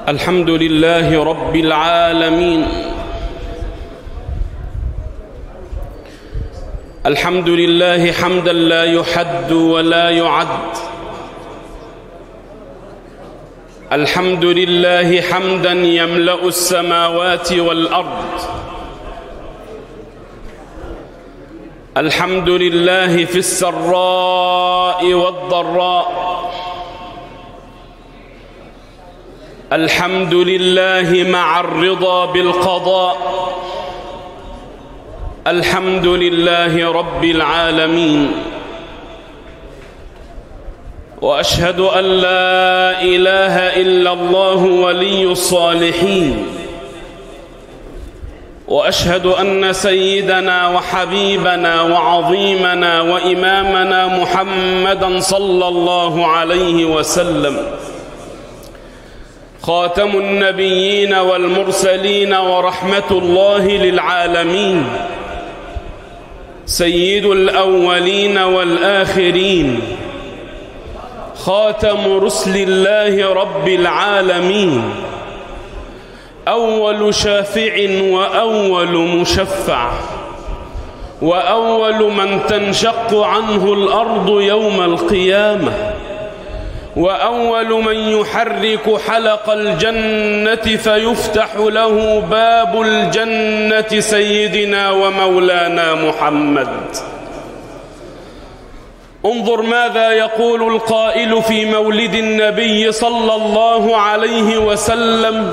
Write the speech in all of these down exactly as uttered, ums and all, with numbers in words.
الحمد لله رب العالمين. الحمد لله حمدا لا يحد ولا يعد. الحمد لله حمدا يملأ السماوات والأرض. الحمد لله في السراء والضراء. الحمد لله مع الرضا بالقضاء. الحمد لله رب العالمين. وأشهد أن لا إله إلا الله ولي الصالحين. وأشهد أن سيدنا وحبيبنا وعظيمنا وإمامنا محمدًا صلى الله عليه وسلم خاتم النبيين والمرسلين ورحمة الله للعالمين، سيد الأولين والآخرين، خاتم رسل الله رب العالمين، أول شافع وأول مشفع، وأول من تنشق عنه الأرض يوم القيامة، وأول من يحرك حلق الجنة فيفتح له باب الجنة، سيدنا ومولانا محمد. انظر ماذا يقول القائل في مولد النبي صلى الله عليه وسلم،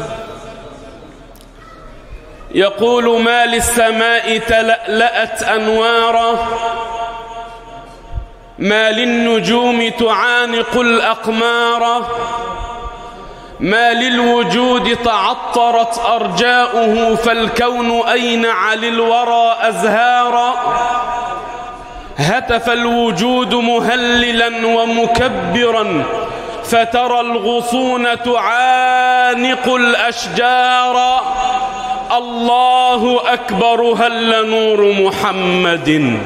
يقول: ما للسماء تلألأت أنوارا، ما للنجوم تعانق الأقمار، ما للوجود تعطرت أرجاؤه، فالكون أينع للورى أزهارا. هتف الوجود مهللا ومكبرا، فترى الغصون تعانق الأشجار. الله أكبر هل نور محمد،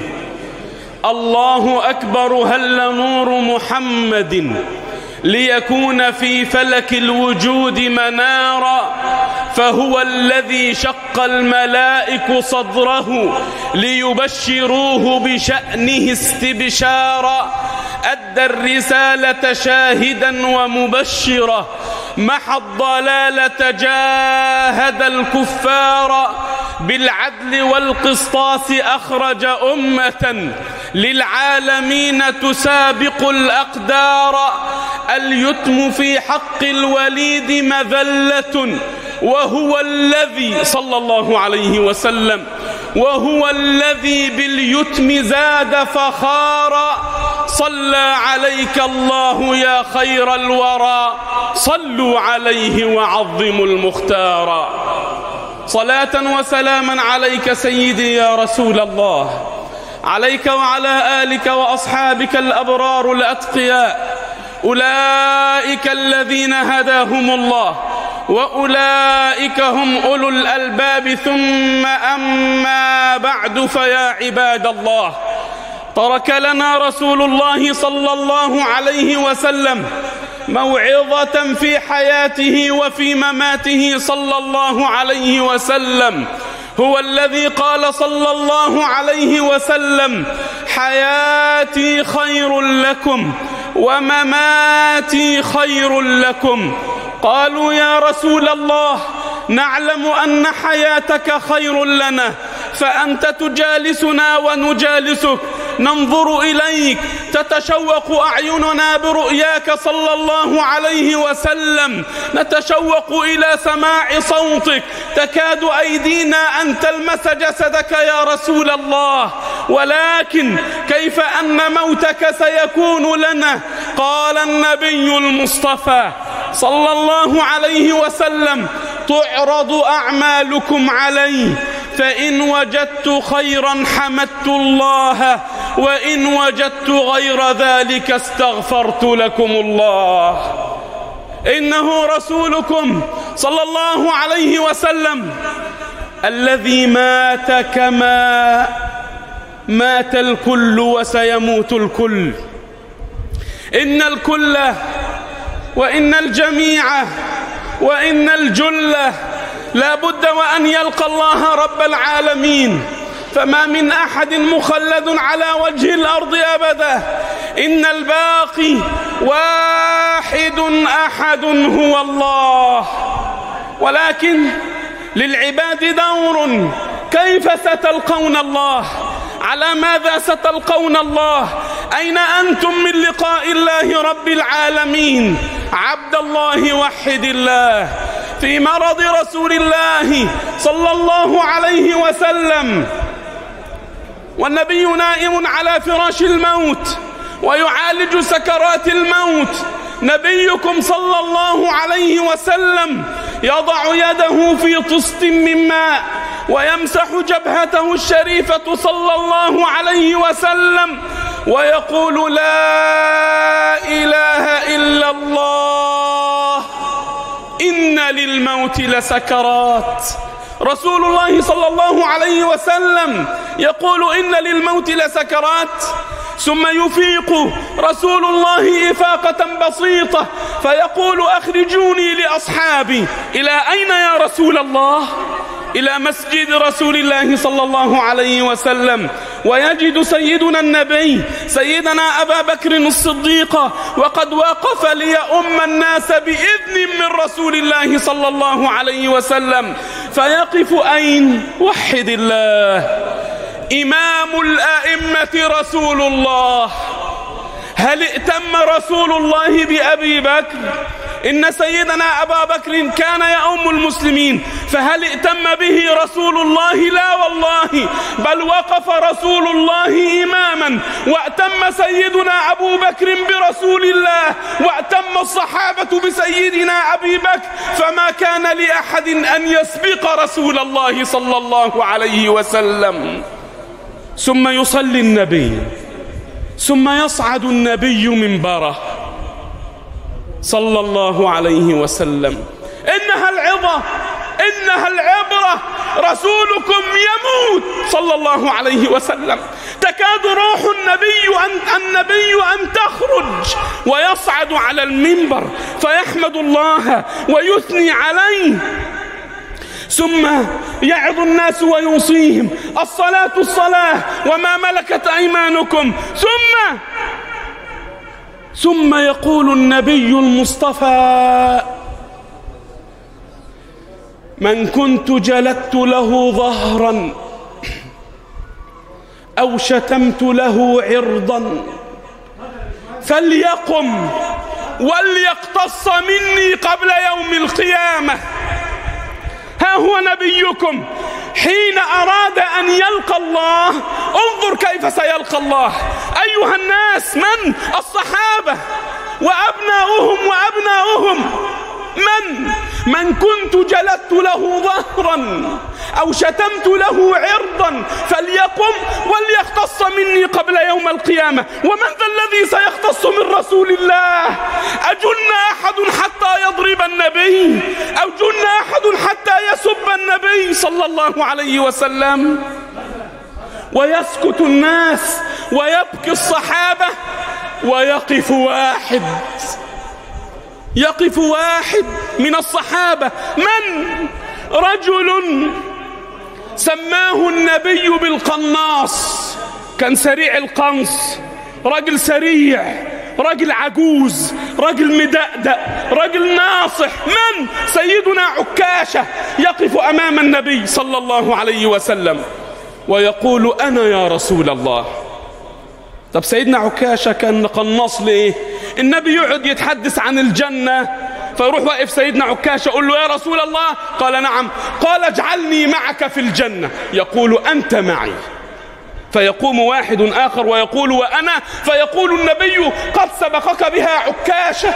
الله أكبر هل نور محمد، ليكون في فلك الوجود منارا. فهو الذي شق الملائك صدره ليبشروه بشأنه استبشارا. أدى الرسالة شاهدا ومبشرا، محى الضلالة جاهد الكفار. بالعدل والقسطاس أخرج أمة للعالمين تسابق الأقدار. اليتم في حق الوليد مذلة، وهو الذي صلى الله عليه وسلم وهو الذي باليتم زاد فخارا. صلى عليك الله يا خير الورى، صلوا عليه وعظموا المختار. صلاة وسلاما عليك سيدي يا رسول الله، عليك وعلى آلك وأصحابك الأبرار الأتقياء، أولئك الذين هداهم الله، وأولئك هم أولو الألباب. ثم أما بعد، فيا عباد الله، ترك لنا رسول الله صلى الله عليه وسلم موعظة في حياته وفي مماته صلى الله عليه وسلم. هو الذي قال صلى الله عليه وسلم: حياتي خير لكم ومماتي خير لكم. قالوا: يا رسول الله، نعلم أن حياتك خير لنا، فأنت تجالسنا ونجالسك، ننظر إليك، تتشوق أعيننا برؤياك صلى الله عليه وسلم، نتشوق إلى سماع صوتك، تكاد أيدينا أن تلمس جسدك يا رسول الله، ولكن كيف أن موتك سيكون لنا؟ قال النبي المصطفى صلى الله عليه وسلم: تعرض أعمالكم علي، فإن وجدت خيرا حمدت الله، وإن وجدت غير ذلك استغفرت لكم الله. إنه رسولكم صلى الله عليه وسلم الذي مات كما مات الكل وسيموت الكل. إن الكل وإن الجميع وإن الجل لا بد وأن يلقى الله رب العالمين، فما من أحد مخلد على وجه الأرض أبدا، إن الباقي واحد أحد هو الله. ولكن للعباد دور، كيف ستلقون الله؟ على ماذا ستلقون الله؟ أين أنتم من لقاء الله رب العالمين؟ عبد الله وحد الله. في مرض رسول الله صلى الله عليه وسلم والنبي نائم على فراش الموت ويعالج سكرات الموت، نبيكم صلى الله عليه وسلم يضع يده في طست من ماء ويمسح جبهته الشريفة صلى الله عليه وسلم ويقول: لا إله إلا الله، إن للموت لسكرات. رسول الله صلى الله عليه وسلم يقول: إن للموت لسكرات، ثم يفيق رسول الله إفاقة بسيطة فيقول: أخرجوني لأصحابي. إلى أين يا رسول الله؟ إلى مسجد رسول الله صلى الله عليه وسلم، ويجد سيدنا النبي سيدنا أبا بكر الصديق وقد وقف ليؤم الناس بإذن من رسول الله صلى الله عليه وسلم، فيقف أين؟ وحد الله. إمام الأئمة رسول الله. هل ائتم رسول الله بأبي بكر؟ إن سيدنا أبا بكر كان يؤم المسلمين، فهل ائتم به رسول الله؟ لا والله، بل وقف رسول الله إماما، واتم سيدنا أبو بكر برسول الله، واتم الصحابة بسيدنا أبي بكر، فما كان لأحد أن يسبق رسول الله صلى الله عليه وسلم. ثم يصلي النبي، ثم يصعد النبي منبره صلى الله عليه وسلم. إنها العظة، إنها العبرة، رسولكم يموت صلى الله عليه وسلم، تكاد روح النبي أن, النبي أن تخرج، ويصعد على المنبر فيحمد الله ويثني عليه، ثم يعظ الناس ويوصيهم: الصلاة الصلاة وما ملكت أيمانكم. ثم ثم يقول النبي المصطفى: من كنت جلدت له ظهرا أو شتمت له عرضا فليقم وليقتص مني قبل يوم القيامة. ها هو نبيكم حين أراد أن يلقى الله، انظر كيف سيلقى الله. أيها الناس، من؟ الصحابة وأبناؤهم وأبناؤهم. من؟ من كنت جلدت له ظهرا أو شتمت له عرضا فليقم وليقتص مني قبل يوم القيامة. ومن ذا الذي سيقتص من رسول الله؟ أجن أحد حتى يضرب النبي؟ أو جن أحد حتى يسب النبي صلى الله عليه وسلم؟ ويسكت الناس ويبكي الصحابة، ويقف واحد، يقف واحد من الصحابة. من؟ رجل سماه النبي بالقناص، كان سريع القنص، رجل سريع، رجل عجوز، رجل مدأدأ، رجل ناصح. من؟ سيدنا عكاشة، يقف أمام النبي صلى الله عليه وسلم ويقول: أنا يا رسول الله. طب سيدنا عكاشة كان قناص ليه؟ النبي يقعد يتحدث عن الجنة، فيروح واقف سيدنا عكاشة يقول له: يا رسول الله. قال: نعم. قال: اجعلني معك في الجنة. يقول: أنت معي. فيقوم واحد آخر ويقول: وأنا. فيقول النبي: قد سبقك بها عكاشة.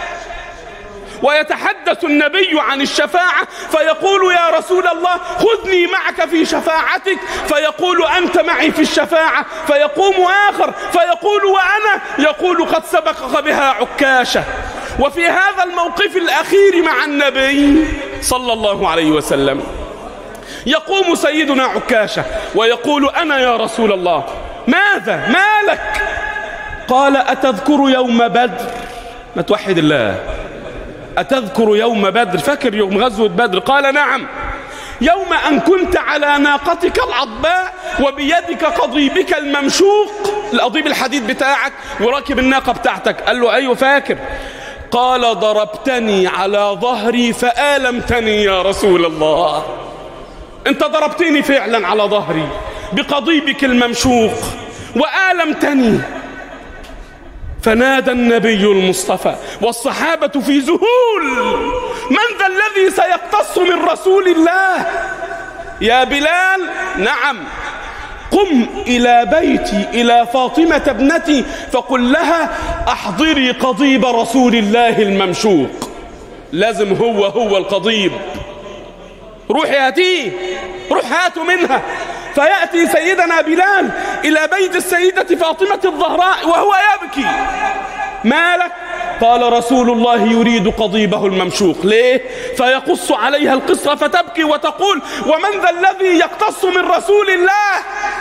ويتحدث النبي عن الشفاعة فيقول: يا رسول الله خذني معك في شفاعتك. فيقول: أنت معي في الشفاعة. فيقوم آخر فيقول: وأنا. يقول: قد سبقك بها عكاشة. وفي هذا الموقف الأخير مع النبي صلى الله عليه وسلم يقوم سيدنا عكاشة ويقول: أنا يا رسول الله. ماذا؟ ما لك؟ قال: أتذكر يوم بدر؟ ما توحد الله. أتذكر يوم بدر؟ فاكر يوم غزوة بدر؟ قال نعم. يوم أن كنت على ناقتك العضباء وبيدك قضيبك الممشوق، القضيب الحديد بتاعك، وراكب الناقة بتاعتك. قال له أيوه فاكر. قال ضربتني على ظهري فآلمتني يا رسول الله. أنت ضربتني فعلا على ظهري بقضيبك الممشوق وآلمتني. فنادى النبي المصطفى والصحابة في ذهول: من ذا الذي سيقتص من رسول الله؟ يا بلال: نعم. قم إلى بيتي إلى فاطمة ابنتي فقل لها أحضري قضيب رسول الله الممشوق. لازم هو هو القضيب، روح هاتيه، روح هاتوا منها. فيأتي سيدنا بلال إلى بيت السيدة فاطمة الزهراء وهو يبكي. مالك؟ قال رسول الله يريد قضيبه الممشوق. ليه؟ فيقص عليها القصة فتبكي وتقول: ومن ذا الذي يقتص من رسول الله؟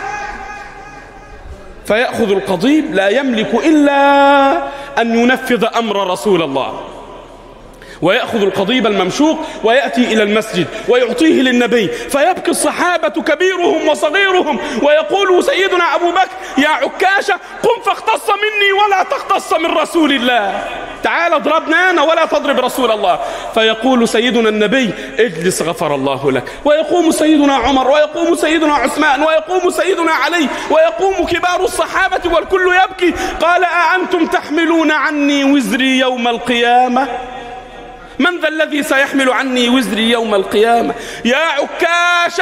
فيأخذ القضيب، لا يملك إلا أن ينفذ أمر رسول الله، ويأخذ القضيب الممشوق ويأتي إلى المسجد ويعطيه للنبي. فيبكي الصحابة كبيرهم وصغيرهم، ويقول سيدنا أبو بكر: يا عكاشة قم فاختص مني ولا تختص من رسول الله، تعال اضربنا أنا ولا تضرب رسول الله. فيقول سيدنا النبي: اجلس غفر الله لك. ويقوم سيدنا عمر ويقوم سيدنا عثمان ويقوم سيدنا علي ويقوم كبار الصحابة والكل يبكي. قال: أأنتم تحملون عني وزري يوم القيامة؟ من ذا الذي سيحمل عني وزري يوم القيامة؟ يا عكاشة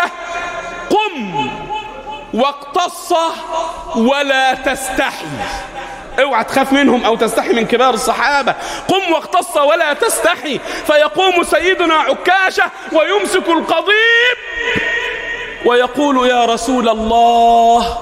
قم واقتص ولا تستحي. اوعى تخاف منهم او تستحي من كبار الصحابة. قم واقتص ولا تستحي. فيقوم سيدنا عكاشة ويمسك القضيب ويقول: يا رسول الله،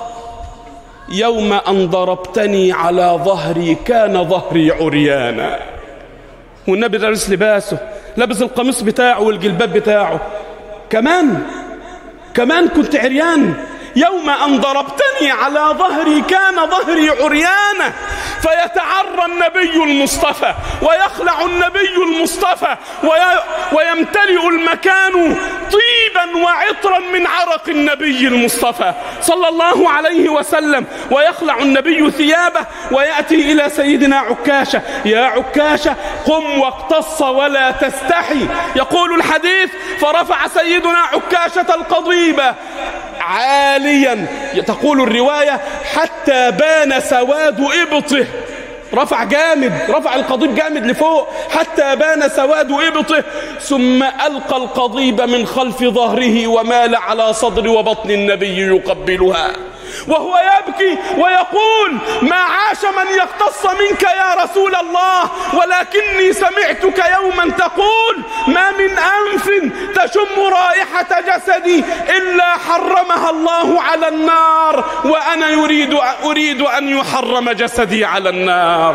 يوم أن ضربتني على ظهري كان ظهري عريانا. والنبي لابس لباسه، لابس القميص بتاعه والجلباب بتاعه. كمان كمان كنت عريان. يوم أن ضربتني على ظهري كان ظهري عريانا. فيتعرى النبي المصطفى ويخلع النبي المصطفى ويمتلئ المكان طيبا وعطرا من عرق النبي المصطفى صلى الله عليه وسلم. ويخلع النبي ثيابه ويأتي إلى سيدنا عكاشة: يا عكاشة قم واقتص ولا تستحي. يقول الحديث: فرفع سيدنا عكاشة القضيبة عاليا، تقول الرواية حتى بان سواد إبطه. رفع جامد، رفع القضيب جامد لفوق حتى بان سواد إبطه، ثم ألقى القضيب من خلف ظهره ومال على صدر وبطن النبي يقبلها وهو يبكي ويقول: ما عاش من يقتص منك يا رسول الله، ولكني سمعتك يوما تقول: ما من أنف تشم رائحة جسدي إلا حرمها الله على النار، وأنا يريد أريد أن يحرم جسدي على النار.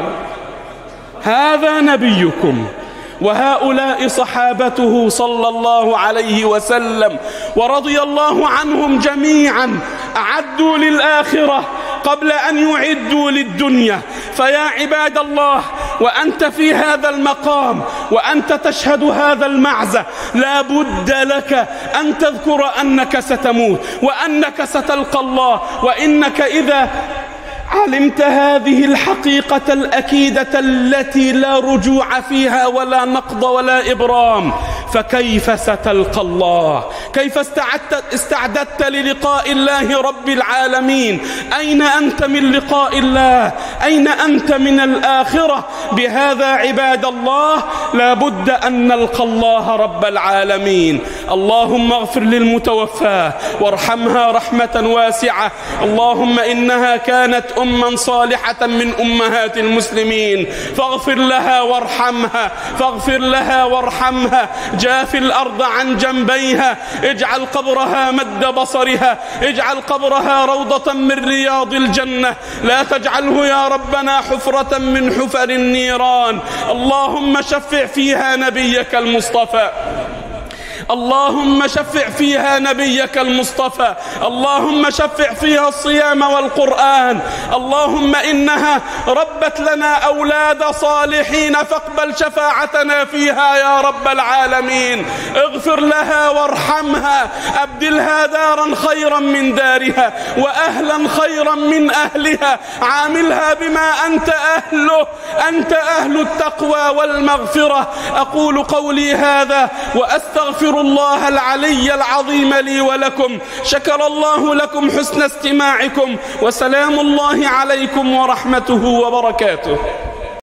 هذا نبيكم وهؤلاء صحابته صلى الله عليه وسلم ورضي الله عنهم جميعا. أعدوا للآخرة قبل أن يعدوا للدنيا. فيا عباد الله، وأنت في هذا المقام وأنت تشهد هذا المعزة، لا بد لك أن تذكر أنك ستموت وأنك ستلقى الله. وإنك إذا علمت هذه الحقيقة الأكيدة التي لا رجوع فيها ولا نقض ولا إبرام، فكيف ستلقى الله؟ كيف استعدت, استعددت للقاء الله رب العالمين؟ أين أنت من لقاء الله؟ أين أنت من الآخرة؟ بهذا عباد الله لا بد أن نلقى الله رب العالمين. اللهم اغفر للمتوفاة وارحمها رحمة واسعة. اللهم إنها كانت أما صالحة من أمهات المسلمين، فاغفر لها وارحمها، فاغفر لها وارحمها. جاف الأرض عن جنبيها، اجعل قبرها مد بصرها، اجعل قبرها روضة من رياض الجنة، لا تجعله يا ربنا حفرة من حفر النيران. اللهم شفع فيها نبيك المصطفى. اللهم شفع فيها نبيك المصطفى، اللهم شفع فيها الصيام والقرآن. اللهم إنها ربت لنا أولاد صالحين فاقبل شفاعتنا فيها يا رب العالمين. اغفر لها وارحمها، أبدلها دارا خيرا من دارها وأهلا خيرا من أهلها، عاملها بما أنت أهله، أنت أهل التقوى والمغفرة. أقول قولي هذا وأستغفر الله العلي العظيم لي ولكم. شكر الله لكم حسن استماعكم، وسلام الله عليكم ورحمته وبركاته.